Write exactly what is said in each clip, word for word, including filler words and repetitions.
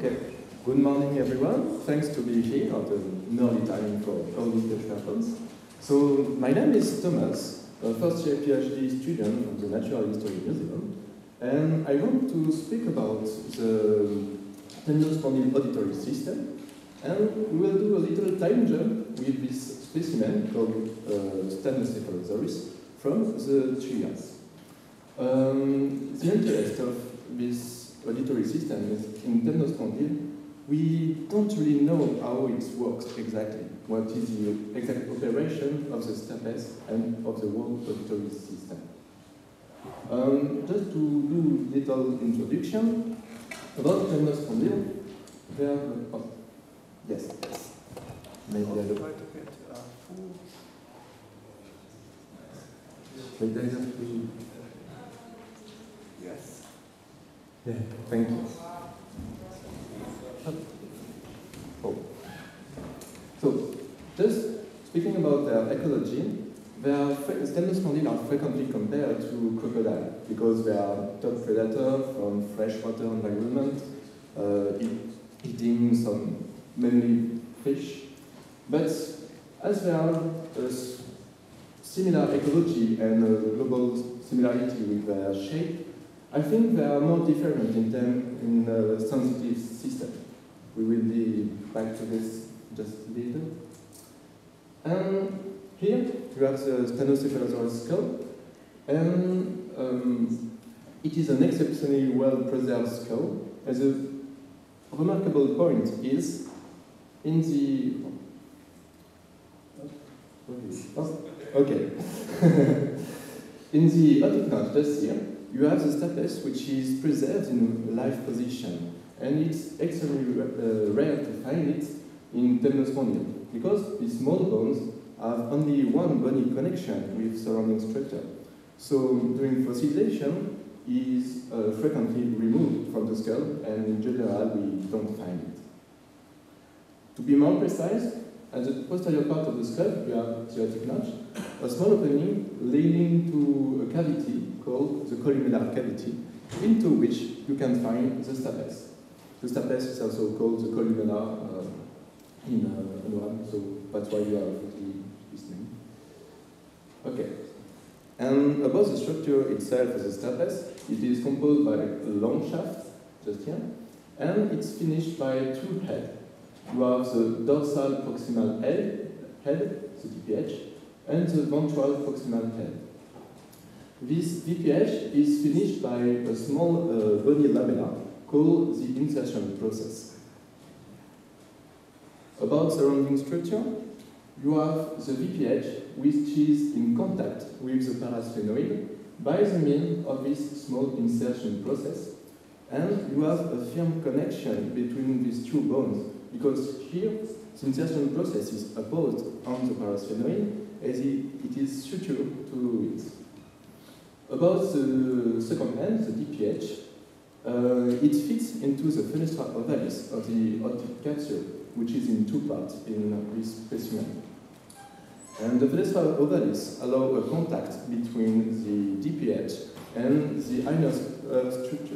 Okay, good morning everyone. Thanks to be here at an early time for early discussions. So, my name is Thomas, a first year PhD student of the Natural History Museum, and I want to speak about the Temnospondyli auditory system, and we will do a little time jump with this specimen called uh, Stanocephosaurus from the Teylers. Um, the interest of this auditory system is in Temnospondyli. We don't really know how it works exactly, what is the exact operation of the stapes and of the whole auditory system. Um, just to do a little introduction about Temnospondyli, there oh, yes, yes. Maybe I don't. Maybe I have to. Yes. Yeah, thank you. Oh. So, just speaking about their ecology, their Temnospondyli are frequently compared to crocodile because they are top predator from freshwater environment, uh, eat, eating some mainly fish. But as they are a similar ecology and a global similarity with their shape, I think they are more different in them in a sensitive system. We will be back to this just later. And here you have the Stanocephosaurus skull, and um, it is an exceptionally well-preserved skull. And the remarkable point is in the oh, okay in the otic notch just here. You have the stapes, which is preserved in a live position, and it's extremely uh, rare to find it in Temnospondyli, because these small bones have only one bony connection with surrounding structure. So during fossilization, it is uh, frequently removed from the skull, and in general, we don't find it. To be more precise, at the posterior part of the skull, you have the otic notch, a small opening leading to a cavity called the columnar cavity, into which you can find the stapes. The stapes is also called the columnar uh, in uh, Haarlem, so that's why you have this name. Okay. And above the structure itself of the stapes, it is composed by a long shaft, just here, and it's finished by two heads. You have the dorsal proximal head, head, the D P H, and the ventral proximal head. This D P H is finished by a small uh, bony lamella called the insertion process. About surrounding structure, you have the D P H, which is in contact with the parasphenoid by the means of this small insertion process, and you have a firm connection between these two bones, because here the insertion process is opposed on the parasphenoid as it is sutured to it. About the second end, the D P H, uh, it fits into the fenestra ovalis of the otic capsule, which is in two parts in this specimen. And the fenestra ovalis allow a contact between the D P H and the inner uh, structure.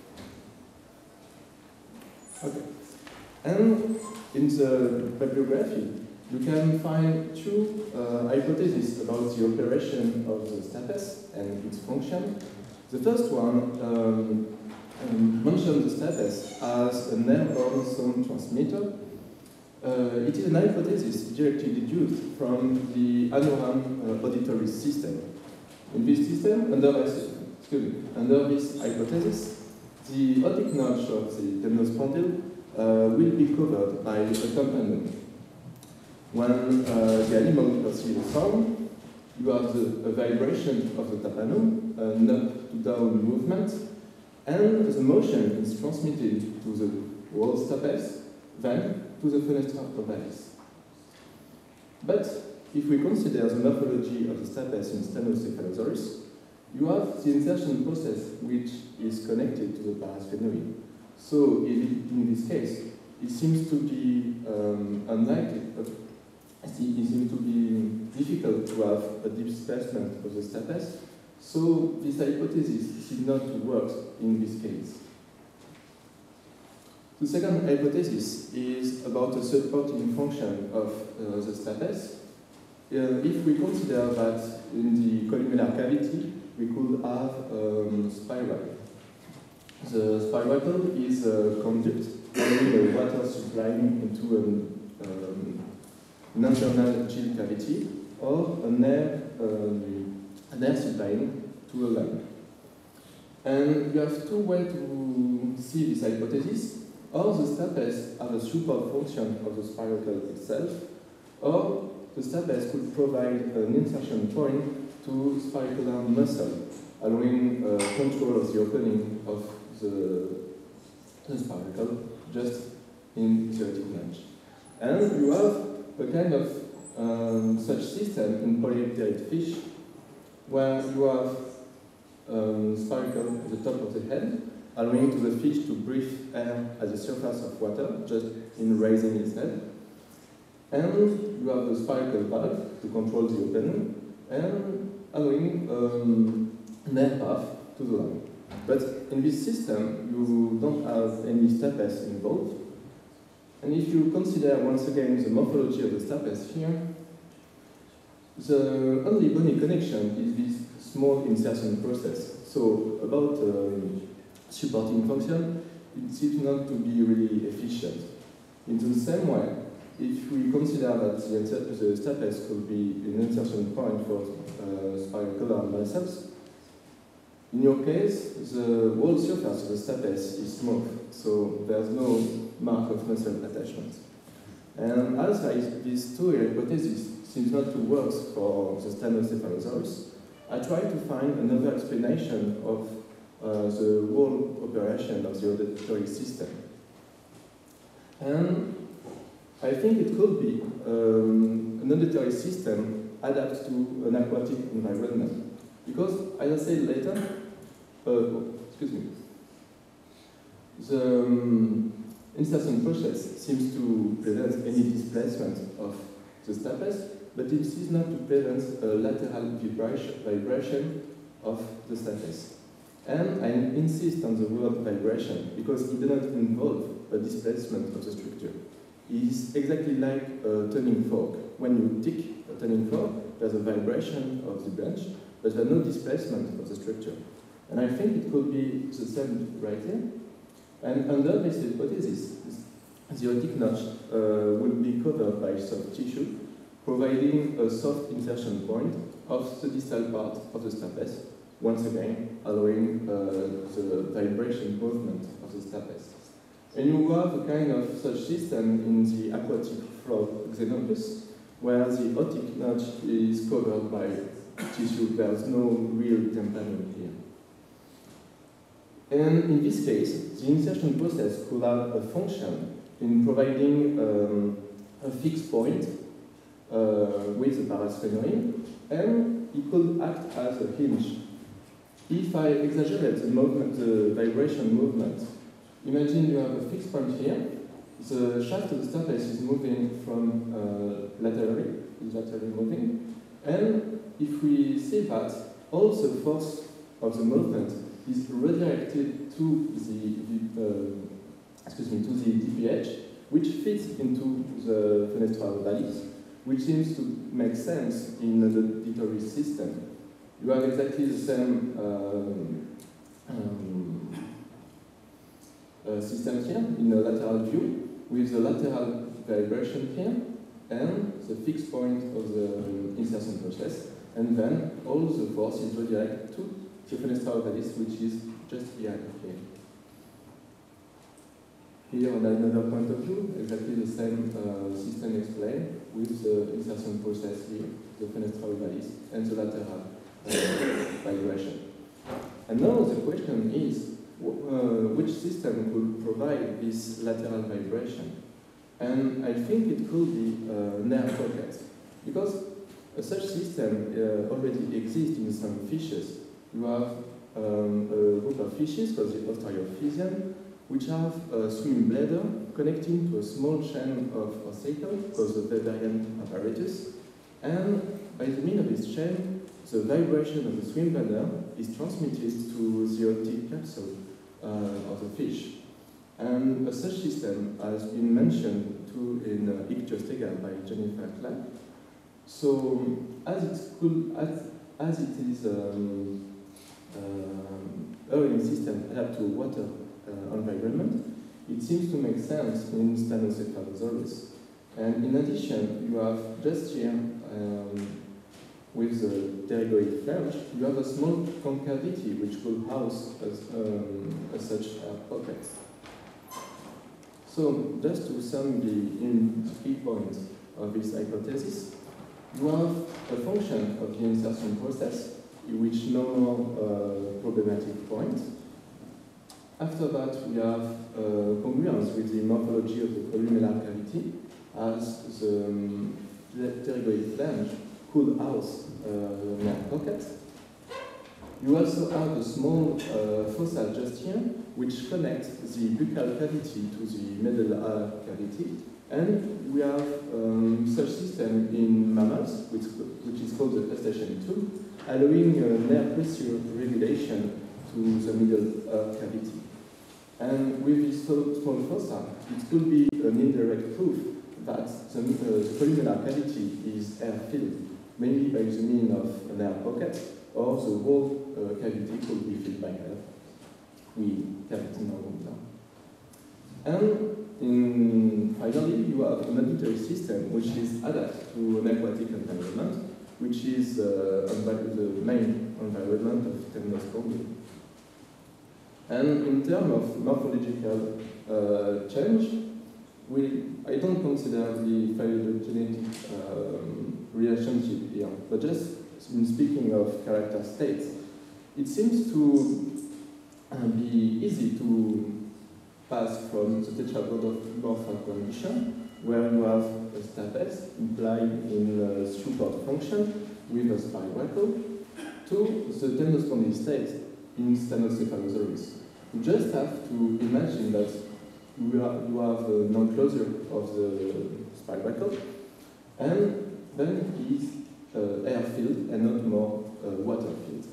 Okay. And in the bibliography, you can find two uh, hypotheses about the operation of the stapes and its function. The first one um, um, mentions the stapes as an airborne sound transmitter. Uh, it is an hypothesis directly deduced from the Haarlem uh, auditory system. In this system, under, excuse me, under this hypothesis, the otic notch of the Temnospondyli uh, will be covered by a tympanum. When uh, the animal perceives a sound, you have the, a vibration of the tympanum, an up to down movement, and the motion is transmitted to the whole stapes, then to the fenestra ovalis. But if we consider the morphology of the stapes in Stanocephosaurus, you have the insertion process which is connected to the parasphenoid. So in, in this case, it seems to be um, unlikely. Uh, It seems to be difficult to have a displacement of the stapes, so this hypothesis seems not to work in this case. The second hypothesis is about the supporting function of uh, the stapes. Uh, if we consider that in the columnar cavity we could have um, spiral. The spiral is a conduct carrying the water supplying into an, um, an internal gill cavity or an air, um, an air supplying to a lung. And you have two ways to see this hypothesis. Or the stapes have a support function of the spiral itself, or the stapes could provide an insertion point to spicular muscle, allowing uh, control of the opening of the, the spiral just in the otic notch. And you have a kind of um, such system in polypterate fish, where you have um, spiral at the top of the head, allowing to the fish to breathe air at the surface of water, just in raising its head. And you have a spiral valve to control the opening, and allowing um, an air path to the lung. But in this system, you don't have any stapes involved. And if you consider once again the morphology of the stapes here, the only bony connection is this small insertion process. So about um, supporting function, it seems not to be really efficient. In the same way, if we consider that the, the stapes could be an insertion point for uh, spicular muscles, in your case, the whole surface of the stapes is smooth, so there's no mark of muscle attachment. And as I, these two hypotheses seem not to work for the Stanocephosaurus, I try to find another explanation of Uh, the whole operation of the auditory system. And I think it could be um, an auditory system adapted to an aquatic environment. Because, as I said later, uh, oh, excuse me, the um, insertion process seems to prevent any displacement of the stapes, but it is not to prevent a lateral vibration, vibration of the stapes. And I insist on the word vibration because it does not involve a displacement of the structure. It is exactly like a tuning fork. When you tick a tuning fork, there's a vibration of the branch, but there's no displacement of the structure. And I think it could be the same right here. And under this hypothesis, the otic notch uh, will be covered by soft tissue, providing a soft insertion point of the distal part of the stapes, once again allowing uh, the vibration movement of the stapes. And you have a kind of such system in the aquatic frog Xenopus, where the otic notch is covered by tissue. There's no real tympanium here. And in this case, the insertion process could have a function in providing um, a fixed point uh, with the parasphenoid, and it could act as a hinge. If I exaggerate the movement, the vibration movement, imagine you have a fixed point here. The shaft of the stapes is moving from uh, laterally, is laterally moving, and if we see that, all the force of the movement is redirected to the uh, excuse me to the D P H, which fits into the fenestral valleys, which seems to make sense in the auditory system. You have exactly the same um, um, uh, system here in the lateral view, with the lateral vibration here and the fixed point of the insertion process, and then all the force is redirected to the fenestral valleys, which is just behind here. Here, on another point of view, exactly the same uh, system explained with the insertion process here, the fenestral valleys, and the lateral uh, vibration. And now the question is, uh, which system could provide this lateral vibration? And I think it could be uh, nerve pocket, because uh, such system uh, already exists in some fishes. You have um, a group of fishes called the Ostariophysian, which have a swim bladder connecting to a small chain of ossicles called the Weberian apparatus, and by the means of this chain, the vibration of the swim bladder is transmitted to the otic capsule uh, of the fish. And a such system has been mentioned too in uh, Ichthyostega by Jennifer Clark. So, as it could, as, as it is um, um, Haarlem system adapted to water uh, environment, it seems to make sense in Stanocephosaurus. And in addition, you have just here, um, with the pterygoid flange, you have a small concavity which will house a, um, a such air pocket. So, just to sum the in key points of this hypothesis, you have a function of the insertion process in which no more uh, problematic point. After that, we have uh, congruence with the morphology of the columellar cavity, as the um, pterygoid flange could house uh, an air pocket. You also have a small uh, fossa just here, which connects the buccal cavity to the medullary cavity, and we have um, such system in mammals, which, which is called the crustacean two, allowing uh, air pressure regulation to the middle ear cavity. And with this small fossa, it could be an indirect proof that the, uh, the columellar cavity is air-filled, mainly by the means of an air pocket, or the whole uh, cavity could be filled by air. We cavity know now. And in, finally, you have an auditory system which is adapted to an aquatic environment, which is uh, the main environment of Temnospondyli. And in terms of morphological uh, change, we, I don't consider the phylogenetic um, relationship here, but just in speaking of character states, it seems to uh, be easy to pass from the tetraploidy condition, where you have a stapes implied in a support function with a spiracle, to the Temnospondyli state in Stanocephosaurus. You just have to imagine that you have, you have a non-closure of the spiracle, and then it is uh, air-filled and not more uh, water-filled.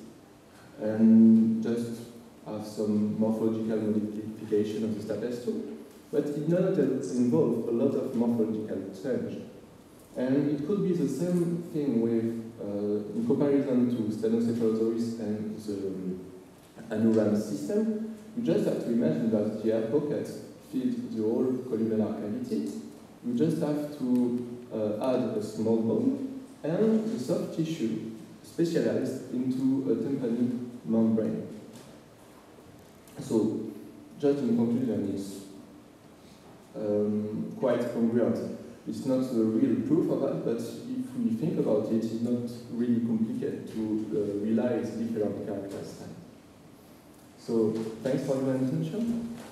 And just have some morphological modification of the stapes too, but it not involve a lot of morphological change. And it could be the same thing with, uh, in comparison to Stanocephosaurus and the Haarlem system. You just have to imagine that the air pocket filled the whole columellar cavity. You just have to uh, add a small bone and the soft tissue specialized into a tympanic membrane. So, just in conclusion, it's um, quite congruent. It's not a real proof of that, but if we think about it, it's not really complicated to uh, realize different characters. So, thanks for your attention.